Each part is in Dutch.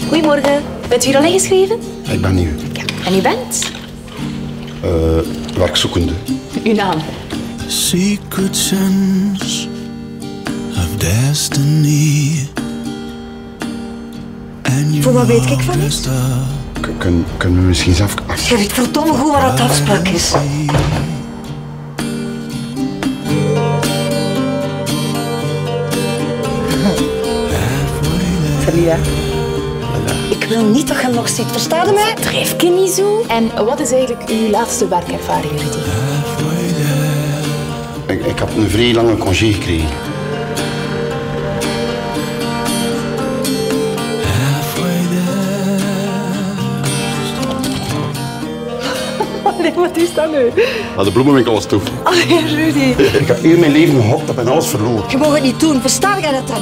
Goedemorgen. Bent u hier al ingeschreven? Ik ben nieuw. Ja. En u bent? Werkzoekende. Uw naam? Secret sense of destiny. Voor wat weet ik van iets? Kunnen we misschien zelf... Je weet verdomme goed wat het afspraak is. Salut, hè. Ik wil niet dat je nog ziet, versta je mij? Drijf je niet zo? En wat is eigenlijk uw laatste werkervaring, Rudy? Ik heb een vrij lange congé gekregen. Nee, wat is dat nu? Maar de bloemenwinkel was toe. Oh ja, Rudy. Ik heb heel mijn leven gehokt heb en alles verloren. Je mag het niet doen, versta jij dat dan?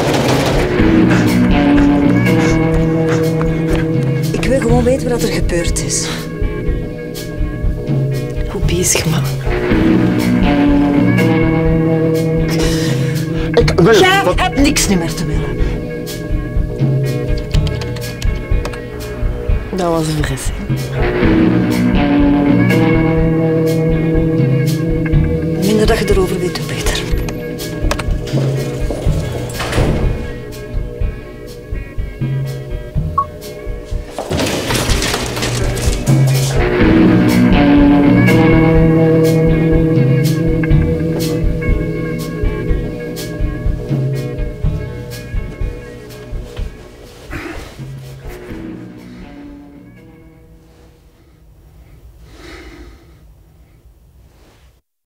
Ik wil gewoon weten wat er gebeurd is. Goed bezig, man. Ik wil... Jij hebt niks meer te willen. Dat was een verrassing. Minder dat je erover weet, hoe beter.